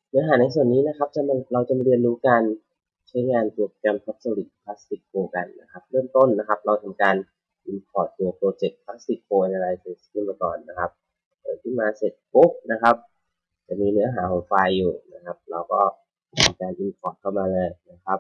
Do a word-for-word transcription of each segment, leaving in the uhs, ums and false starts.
เนื้อหาในส่วนนี้นะครับจะมาเราจะมาเรียนรู้การใช้งานตัวโปรแกรม Solid Plastic Pro กันนะครับเริ่มต้นนะครับเราทำการ import ตัว Project Plastic Pro Analysis ขึ้นมาก่อนนะครับเปิดขึ้นมาเสร็จปุ๊บนะครับจะมีเนื้อหาของไฟล์อยู่นะครับเราก็ทำการ import เข้ามาเลยนะครับ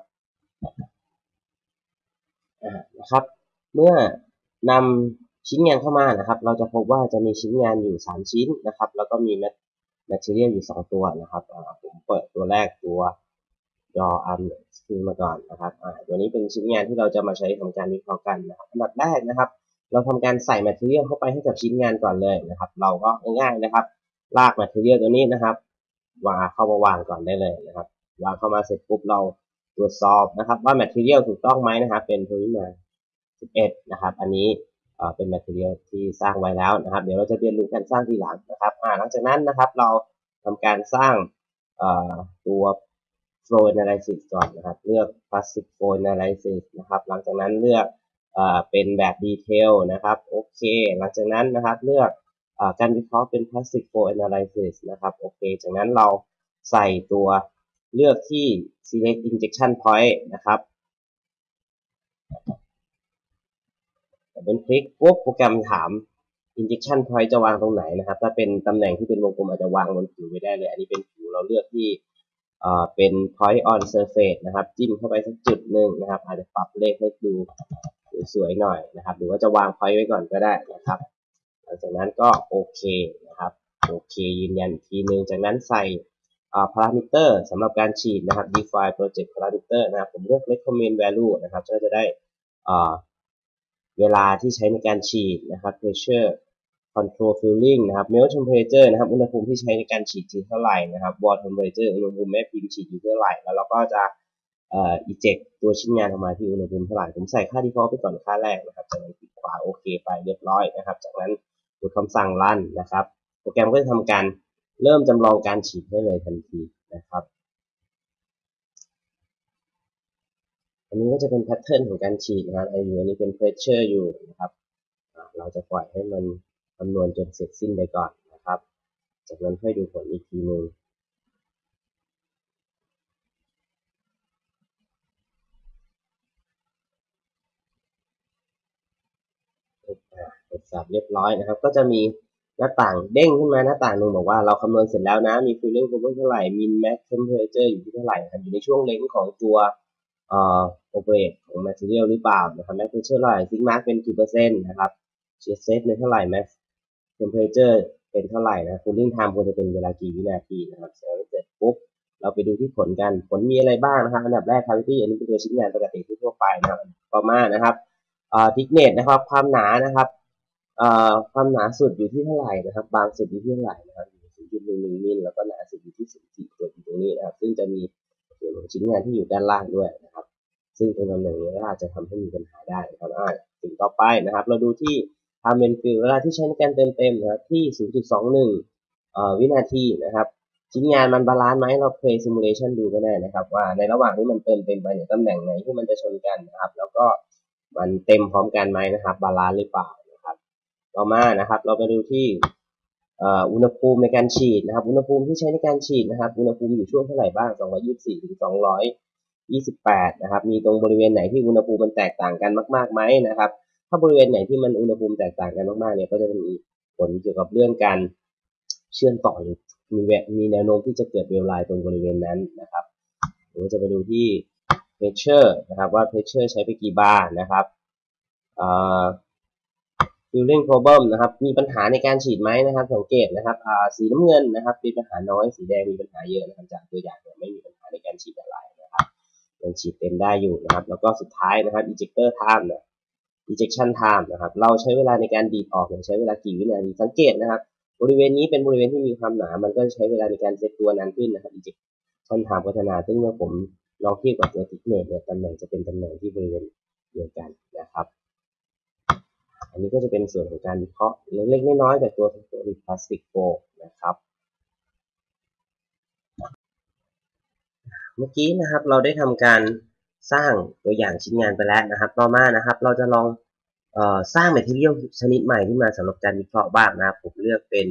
นะครับเมื่อนำชิ้นงานเข้ามานะครับเราจะพบว่าจะมีชิ้นงานอยู่สามชิ้นนะครับแล้วก็มี material อยู่สองตัวนะครับผมเปิดตัวแรกตัว draw arm ขึ้นมาก่อนนะครับตัวนี้เป็นชิ้นงานที่เราจะมาใช้ทำการวิเคราะห์กันนะครับอันดับแรกนะครับเราทำการใส่ material เข้าไปให้กับชิ้นงานก่อนเลยนะครับเราก็ง่ายๆนะครับลาก material ตัวนี้นะครับวางเข้ามาวางก่อนได้เลยนะครับวางเข้ามาเสร็จปุ๊บเราตรวจสอบนะครับว่า material ถูกต้องไหมนะครับเป็นโพลิเมอร์สิบเอ็ดนะครับอันนี้เป็น material ที่สร้างไว้แล้วนะครับเดี๋ยวเราจะเรียนรู้การสร้างทีหลังนะครับหลังจากนั้นนะครับเราทำการสร้างตัว flow analysis ก่อนนะครับเลือก plastic flow analysis นะครับหลังจากนั้นเลือกเป็นแบบ detail นะครับโอเคหลังจากนั้นนะครับเลือกการวิเคราะห์เป็น plastic flow analysis นะครับโอเคจากนั้นเราใส่ตัวเลือกที่ select injection point นะครับเป็นคลิกปุ๊บโปรแกรมถาม injection point จะวางตรงไหนนะครับถ้าเป็นตำแหน่งที่เป็นวงกลมอาจจะวางบนผิวไม่ได้เลยอันนี้เป็นผิวเราเลือกที่เป็น point on surface นะครับจิ้มเข้าไปสักจุดหนึ่งนะครับอาจจะปรับเลขให้ดูสวยๆหน่อยนะครับหรือว่าจะวาง point ไว้ก่อนก็ได้นะครับหลังจากนั้นก็โอเคนะครับโอเคยืนยันอีกทีนึงจากนั้นใส่พารามิเตอร์สำหรับการฉีดนะครับ define project parameter นะครับผมเลือก recommend value นะครับก็จะได้เวลาที่ใช้ในการฉีดนะครับ pressure control filling นะครับ melt temperature นะครับอุณหภูมิที่ใช้ในการฉีดคือเท่าไหร่นะครับ water temperature อุณหภูมิแม่พิมพ์ฉีดอยู่เท่าไหร่แล้วเราก็จะเอ่อ eject ตัวชิ้นงานออกมาที่อุณหภูมิเท่าไหร่ผมใส่ค่า default ไปก่อนค่าแรกนะครับจากนั้นคลิกขวาโอเคไปเรียบร้อยนะครับจากนั้นกดคำสั่ง run นะครับโปรแกรมก็จะทำการเริ่มจำลองการฉีดให้เลยทันทีนะครับอันนี้ก็จะเป็นแพทเทิร์นของการฉีดนะครับไอ้อันนี้เป็น pressure อยู่นะครับเราจะปล่อยให้มันคำนวณจนเสร็จสิ้นไปก่อนนะครับจากนั้นค่อยดูผลอีกทีนึงตรวจสอบเรียบร้อยนะครับก็จะมีหน้าต่างเด้งขึ้นมาหน้าต่างหนึ่งบอกว่าเราคำนวณเสร็จแล้วนะมี filling cover เท่าไหร่ min max temperature อยู่ที่เท่าไหร่นะครับอยู่ในช่วงเลนส์ของตัวเอ่อ operate ของ material หรือเปล่านะครับ max temperature เท่าไหร่ sigma เป็นกี่เปอร์เซ็นต์นะครับ shear set เป็นเท่าไหร่ max temperature เป็นเท่าไหร่นะ cooling time ควรจะเป็นเวลากี่วินาทีนะครับเสร็จปุ๊บเราไปดูที่ผลกันผลมีอะไรบ้างนะครับอันดับแรก cavity อันนี้เป็นตัวชิ้นงานปกติทั่วไปนะครับต่อมานะครับอ่า thickness นะครับความหนานะครับความหนาสุดอยู่ที่เท่าไหร่นะครับบางสุดอยู่ที่เท่าไหร่นะครับอยู่ ศูนย์จุดหนึ่งหนึ่ง มิลแล้วก็หนาสุดอยู่ที่ ศูนย์จุดสี่ ตัวอยู่ตรงนี้นะครับซึ่งจะมีส่วนของชิ้นงานที่อยู่ด้านล่างด้วยนะครับซึ่งตรงตำแหน่งนี้อาจจะทำให้มีปัญหาได้นะครับสิ่งต่อไปนะครับเราดูที่ time and fill เวลาที่ใช้ในการเติมเต็มนะครับที่ ศูนย์จุดสองหนึ่ง วินาทีนะครับชิ้นงานมันบาลานซ์ไหมเรา play simulation ดูก็ได้นะครับว่าในระหว่างที่มันเติมเต็มไปเนี่ยตำแหน่งไหนที่มันจะชนกันนะครับแล้วก็มันเต็มพร้อมกันไหมนะครับบาลานซ์หรือเปล่านะครับต่อมานะครับเราไปดูที่อุณหภูมิในการฉีดนะครับอุณหภูมิที่ใช้ในการฉีดนะครับอุณหภูมิอยู่ช่วงเท่าไหร่บ้างสองร้อยยี่สิบสี่ถึงสองร้อยยี่สิบแปดนะครับมีตรงบริเวณไหนที่อุณหภูมิมันแตกต่างกันมากๆไหมนะครับถ้าบริเวณไหนที่มันอุณหภูมิแตกต่างกันมากๆเนี่ยก็จะมีผลเกี่ยวกับเรื่องการเชื่อมต่อหรือมีมีแนวโน้มที่จะเกิดเวลไลน์ตรงบริเวณนั้นนะครับเราจะไปดูที่ pressure นะครับว่า pressure ใช้ไปกี่บาร์นะครับ filling problem นะครับมีปัญหาในการฉีดไหมนะครับสังเกตนะครับสีน้ำเงินนะครับมีปัญหาน้อยสีแดงมีปัญหาเยอะนะครับจากตัวอย่างเนี่ยไม่มีปัญหาในการฉีดอะไรนะครับยังฉีดเต็มได้อยู่นะครับแล้วก็สุดท้ายนะครับ ejector time เนี่ย ejection time นะครับเราใช้เวลาในการดีดออกใช้เวลากี่วินาทีสังเกตนะครับบริเวณนี้เป็นบริเวณที่มีความหนามันก็ใช้เวลาในการเซตตัวนานขึ้นนะครับ ejection time พัฒนาซึ่งเมื่อผมลองเทียบกับตัว thickness เนี่ยตำแหน่งจะเป็นตำแหน่งที่บริเวณเดียวกันนะครับอันนี้ก็จะเป็นส่วนของการวิเคราะห์เล็กๆน้อยๆจากตัว Solid Plastic Pro นะครับเมื่อกี้นะครับเราได้ทำการสร้างตัวอย่างชิ้นงานไปแล้วนะครับต่อมานะครับเราจะลองเอ่อสร้าง material ชนิดใหม่ขึ้นมาสำหรับการวิเคราะห์บ้างนะครับผมเลือกเป็น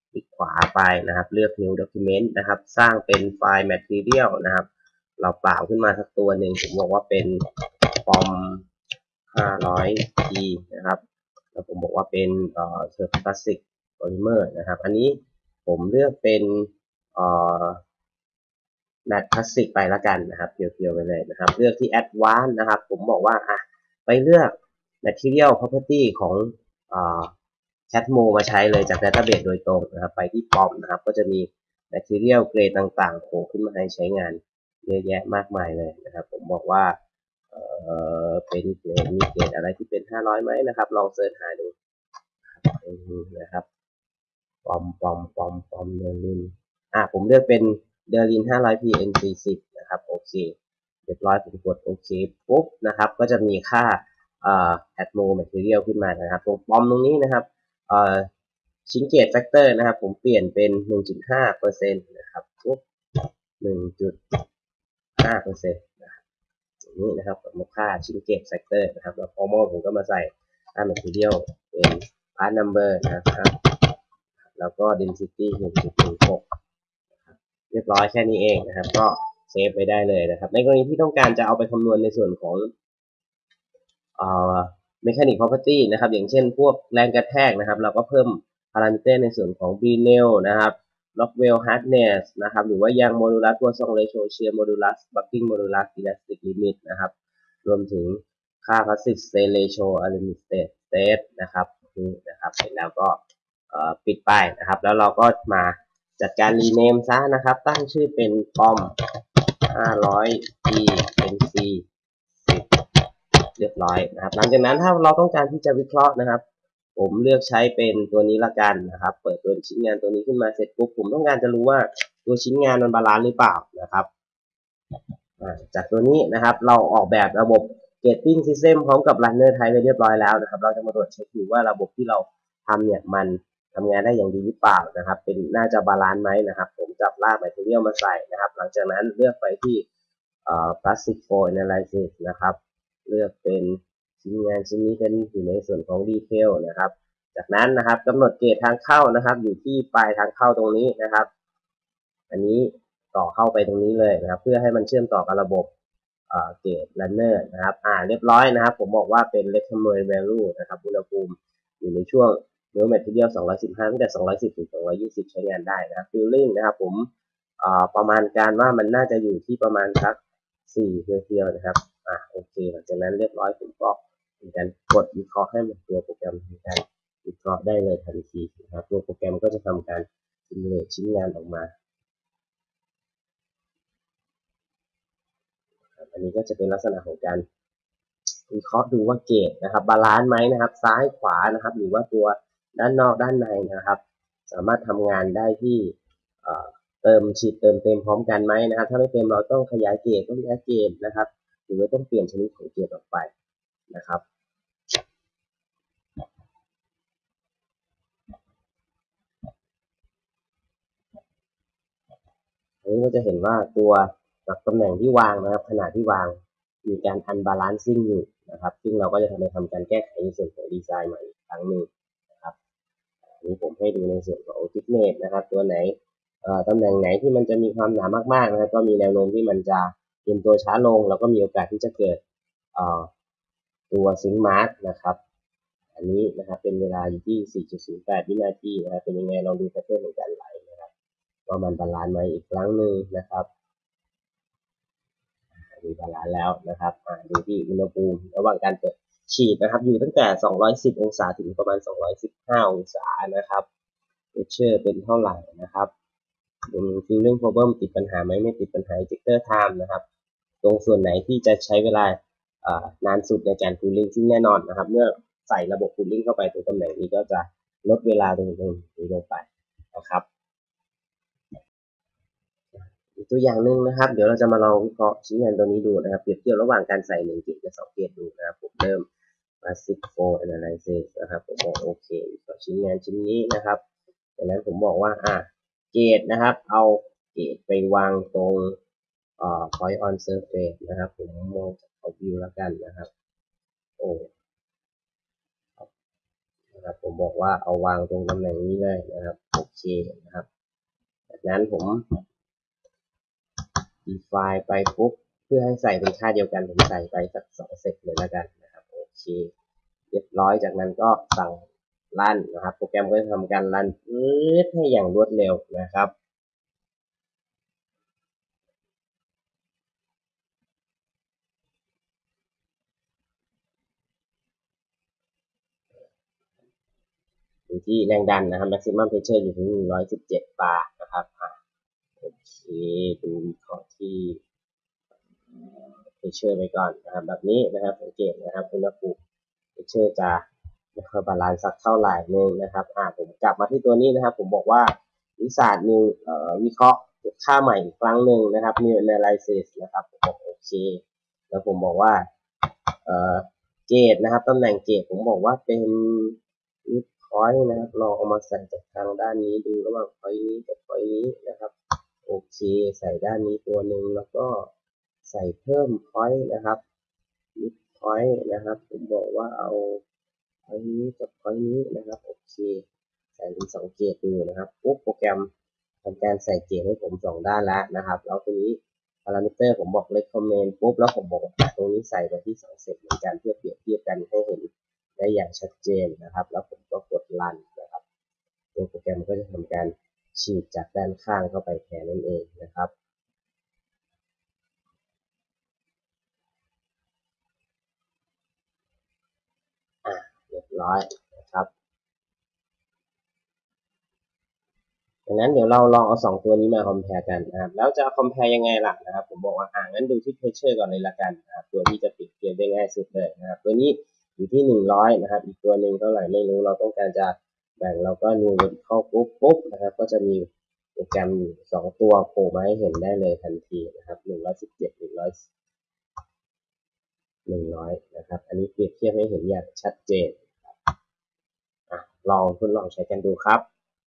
คลิกขวาไปนะครับเลือก new document นะครับสร้างเป็นไฟล์ material นะครับเราเปล่าขึ้นมาสักตัวหนึ่งผมบอกว่าเป็น form ห้าร้อย พี นะครับแล้วผมบอกว่าเป็นเอ่อ Plastic Polymer นะครับอันนี้ผมเลือกเป็นเอ่อแมทพลาสติกไปละกันนะครับเพียวๆไปเลยนะครับเลือกที่ Advanced นะครับผมบอกว่าอ่ะไปเลือก Material Property ของเอ่อ Catmo มาใช้เลยจาก Database โดยตรงนะครับไปที่ Pom นะครับก็จะมี Material เกรดต่างๆโผล่ขึ้นมาให้ใช้งานเยอะแยะมากมายเลยนะครับผมบอกว่าเอ่อเป็นเกรดมีเกรดอะไรที่เป็นห้าร้อยไหมนะครับลองเสิร์ชหาดูนะครับปอมปอมปอมปอมเดลินอ่ะผมเลือกเป็นเดลิน ห้าร้อย พี เอ็น สี่สิบ นะครับโอเคเรียบร้อยผมกดโอเคปุ๊บนะครับก็จะมีค่าเอ่อ Atmo Material ขึ้นมานะครับตรงปอมตรงนี้นะครับเอ่อชินเกตแฟกเตอร์นะครับผมเปลี่ยนเป็น หนึ่งจุดห้าเปอร์เซ็นต์ นะครับปุ๊บ หนึ่งจุดห้าเปอร์เซ็นต์ นะครับอย่างนี้นะครับกับค่าชินเกตแฟกเตอร์นะครับแล้ว formal ผมก็มาใส่ค่า Material เป็น part number นะครับแล้วก็ density หนึ่งจุดหนึ่งหก เรียบร้อยแค่นี้เองนะครับก็เซฟไปได้เลยนะครับในกรณีที่ต้องการจะเอาไปคำนวณในส่วนของเอ่อ mechanic property นะครับอย่างเช่นพวกแรงกระแทกนะครับเราก็เพิ่มพารามิเตอร์ในส่วนของ Brinell นะครับ Rockwell hardness นะครับหรือว่ายางโมดูลัสตัวซองเรโชเชียโมดูลัส bucking modulus elastic limit นะครับรวมถึงค่า passive strain ratio aluminum state นะครับนี่นะครับเสร็จแล้วก็ปิดไปนะครับแล้วเราก็มาจัดการรีเนมซะนะครับตั้งชื่อเป็น pom ห้าร้อย พี เอ็น ซี สิบเรียบร้อยนะครับหลังจากนั้นถ้าเราต้องการที่จะวิเคราะห์นะครับผมเลือกใช้เป็นตัวนี้ละกันนะครับเปิดตัวชิ้นงานตัวนี้ขึ้นมาเสร็จปุ๊บผมต้องการจะรู้ว่าตัวชิ้นงานมันบาลานซ์หรือเปล่านะครับจากตัวนี้นะครับเราออกแบบระบบ Gating System พร้อมกับ Runner Type ไปเรียบร้อยแล้วนะครับเราจะมาตรวจเช็คดูว่าระบบที่เราทำเนี่ยมันทำงานได้อย่างดีหรือเปล่านะครับเป็นน่าจะบาลานซ์ไหมนะครับผมจับลาก Material มาใส่นะครับหลังจากนั้นเลือกไปที่ Plastic Flow Analysis นะครับเลือกเป็นชิ้นงานชิ้นนี้เป็นอยู่ในส่วนของดีเทลนะครับจากนั้นนะครับกำหนดเกจทางเข้านะครับอยู่ที่ปลายทางเข้าตรงนี้นะครับอันนี้ต่อเข้าไปตรงนี้เลยนะครับเพื่อให้มันเชื่อมต่อกับระบบเกจ runner นะครับอ่าเรียบร้อยนะครับผมบอกว่าเป็น recommended value นะครับอุณหภูมิอยู่ในช่วง melt material สองร้อยสิบห้าตั้งแต่สองร้อยสิบถึงสองร้อยยี่สิบใช้งานได้นะครับ filling นะครับผมประมาณการว่ามันน่าจะอยู่ที่ประมาณสักสี่เพียวๆนะครับอ่าโอเคหลังจากนั้นเรียบร้อยผมก็มีการกดวิเคราะห์ให้มันตัวโปรแกรมทำการวิเคราะห์ได้เลยทันทีนะครับตัวโปรแกรมก็จะทำการ simulate ชิ้นงานออกมาอันนี้ก็จะเป็นลักษณะของการวิเคราะห์ดูว่าเกจนะครับบาลานซ์ไหมนะครับซ้ายขวานะครับหรือว่าตัวด้านนอกด้านในนะครับสามารถทำงานได้ที่เติมฉีดเติมเต็มพร้อมกันไหมนะครับถ้าไม่เต็มเราต้องขยายเกจต้องย้ายเกจนะครับหรือว่าต้องเปลี่ยนชนิดของเกจออกไปนะครับอันนี้ก็จะเห็นว่าตัวกับตำแหน่งที่วางนะครับขนาดที่วางมีการอันบาลานซิ่งอยู่นะครับซึ่งเราก็จะทำไปทำการแก้ไขในส่วนของดีไซน์ใหม่อีกครั้งหนึ่งนะครับอันนี้ผมให้ดูในส่วนของทิปเนสนะครับตัวไหนตำแหน่งไหนที่มันจะมีความหนามากๆนะครับก็มีแนวโน้มที่มันจะเย็นตัวช้าลงแล้วก็มีโอกาสที่จะเกิดตัวซิงค์มาร์กนะครับอันนี้นะครับเป็นเวลาอยู่ที่ สี่จุดศูนย์แปด วินาทีนะครับเป็นยังไงลองดูแพทเทิร์นของการไหลนะครับว่ามันบาลานซ์ไหมอีกครั้งหนึ่งนะครับมีบาลานซ์แล้วนะครับดูที่อุณหภูมิระหว่างการเปิดฉีดนะครับอยู่ตั้งแต่สองร้อยสิบองศาถึงประมาณสองร้อยสิบห้าองศานะครับเพชเชอร์เป็นเท่าไหร่นะครับดู filling problem ติดปัญหาไหมไม่ติดปัญหา ejector time นะครับตรงส่วนไหนที่จะใช้เวลานานสุดในการ cooling ซึ่งแน่นอนนะครับเมื่อใส่ระบบ cooling เข้าไปตรงตำแหน่งนี้ก็จะลดเวลาตรงนี้ลงไปนะครับอีกตัวอย่างหนึ่งนะครับเดี๋ยวเราจะมาลองวิเคราะห์ชิ้นงานตัวนี้ดูนะครับเปรียบเทียบระหว่างการใส่หนึ่งเกจกับสองเกจดูนะครับผมเริ่ม Basic Flow Analysis นะครับผมบอกโอเคชิ้นงานชิ้นนี้นะครับจากนั้นผมบอกว่าอ่ะเกจนะครับเอาเกจไปวางตรงเอ่อ point on surface นะครับผมมองจาก top view แล้วกันนะครับโอ้นะครับผมบอกว่าเอาวางตรงตำแหน่งนี้เลยนะครับโอเคนะครับจากนั้นผม define ไปปุ๊บเพื่อให้ใส่เป็นค่าเดียวกันผมใส่ไปสักสองเซตเลยแล้วกันนะครับโอเคเรียบร้อยจากนั้นก็สั่งรันนะครับโปรแกรมก็จะทำการรันปื๊ดให้อย่างรวดเร็วนะครับอยู่ที่แรงดันนะครับ maximum pressure อยู่ที่หนึ่งร้อยสิบเจ็ดบาร์นะครับโอเคดูวิเคราะห์ที่ pressure ไปก่อนนะครับแบบนี้นะครับสังเกตนะครับอุณหภูมิ pressure จะไม่ค่อยบาลานซ์สักเท่าไหร่นึงนะครับอ่าผมกลับมาที่ตัวนี้นะครับผมบอกว่าวิสาสหนึ่งเอ่อวิเคราะห์ค่าใหม่อีกครั้งหนึ่งนะครับ new analysis นะครับผมบอกโอเคแล้วผมบอกว่าเอ่อเกตนะครับตำแหน่งเกตผมบอกว่าเป็นวิดพอยต์นะครับลองเอามาใส่จากทางด้านนี้ดูระหว่างพอยต์นี้กับพอยต์นี้นะครับโอเคใส่ด้านนี้ตัวหนึ่งแล้วก็ใส่เพิ่มพอยต์นะครับวิดพอยต์นะครับผมบอกว่าเอาพอยต์นี้กับพอยต์นี้นะครับโอเคใส่เป็นสองเกตดูนะครับปุ๊บโปรแกรมทำการใส่เกตให้ผมสองด้านแล้วนะครับแล้วตัวนี้ พารามิเตอร์ผมบอก recommend ปุ๊บแล้วผมบอกตรงนี้ใส่ไปที่สองเซตเหมือนกันเพื่อเปรียบเทียบกันให้เห็นได้อย่างชัดเจนนะครับแล้วผมก็กด run นะครับตัวโปรแกรมก็จะทำการฉีดจากด้านข้างเข้าไปแทนนั่นเองนะครับอ่ะเรียบร้อยนะครับดังนั้นเดี๋ยวเราลองเอาสองตัวนี้มา compare กันนะครับแล้วจะ compare ยังไงล่ะนะครับผมบอกว่าอ่างั้นดูที่ pressure ก่อนเลยละกันนะครับตัวที่จะเปรียบเทียบได้ง่ายสุดเลยนะครับตัวนี้อยู่ที่หนึ่งร้อยนะครับอีกตัวหนึ่งเท่าไหร่ไม่รู้เราต้องการจะแบ่งเราก็ new vertical ปุ๊บปุ๊บนะครับก็จะมีโปรแกรมสองตัวโผล่มาให้เห็นได้เลยทันทีนะครับหนึ่งร้อยสิบเจ็ดหนึ่งร้อยหนึ่งร้อยนะครับอันนี้เปรียบเทียบให้เห็นอย่างชัดเจนอ่ะลองทดลองใช้กันดูครับ